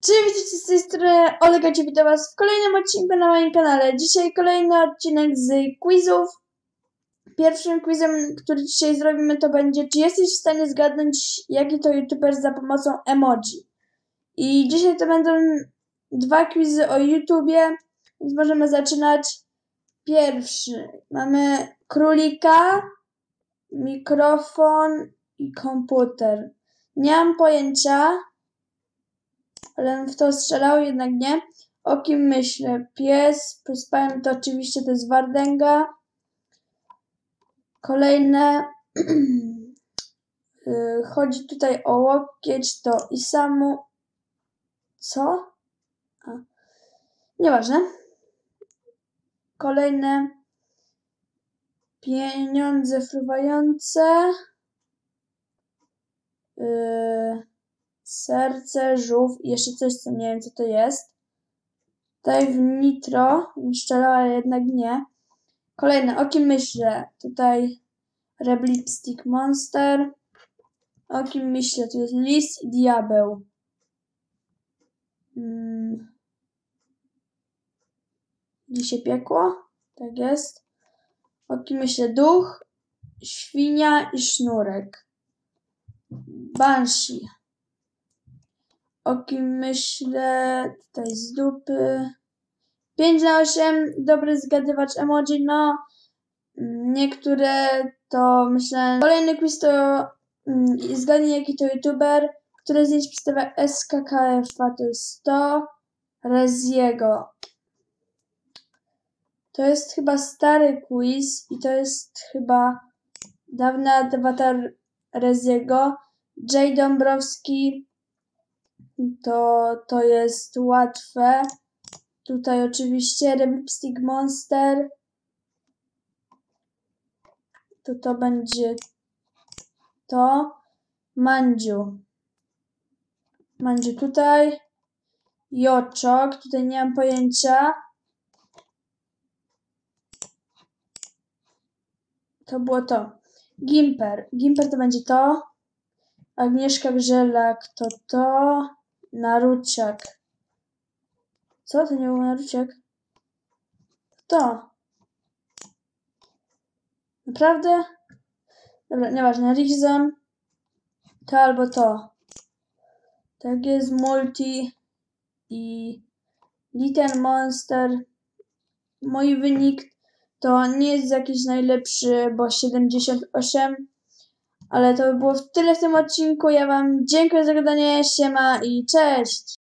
Cześć, witajcie z tej strony Olega, witam was w kolejnym odcinku na moim kanale. Dzisiaj kolejny odcinek z quizów. Pierwszym quizem, który dzisiaj zrobimy, to będzie, czy jesteś w stanie zgadnąć, jaki to youtuber za pomocą emoji. I dzisiaj to będą dwa quizy o YouTubie, więc możemy zaczynać. Pierwszy. Mamy królika, mikrofon i komputer. Nie mam pojęcia, ale w to strzelał, jednak nie. O kim myślę? Pies, plus pan to oczywiście to jest Wardęga. Kolejne. Chodzi tutaj o łokieć, to Isamu. Co? Nieważne. Kolejne. Pieniądze fruwające. Serce, żółw i jeszcze coś, co nie wiem, co to jest. Tutaj w nitro strzelała, ale jednak nie. Kolejne, o kim myślę? Tutaj Red Lipstick Monster. O kim myślę? Tu jest lis i diabeł. Dzisiaj piekło? Tak jest. O kim myślę? Duch, świnia i sznurek. Banshee. O kim myślę? Tutaj z dupy. 5 na 8. Dobry zgadywacz emoji. No, niektóre to myślę. Kolejny quiz to zgadnij, jaki to youtuber. Które zdjęć przedstawia SKKF-a. To jest to. Reziego. To jest chyba stary quiz i to jest chyba dawny awatar Reziego. J. Dąbrowski. To jest łatwe. Tutaj oczywiście Red Lipstick Monster. To będzie to. Mandziu. Mandziu tutaj. Joczok. Tutaj nie mam pojęcia. To było to. Gimper. Gimper to będzie to. Agnieszka Grzelak to. Naruciak. Co? To nie był Naruciak? To. Naprawdę? Dobra, nieważne. Rizom. To albo to. Tak jest. Multi. I Little Monster. Mój wynik to nie jest jakiś najlepszy, bo 78. Ale to by było tyle w tym odcinku. Ja wam dziękuję za oglądanie. Siema i cześć!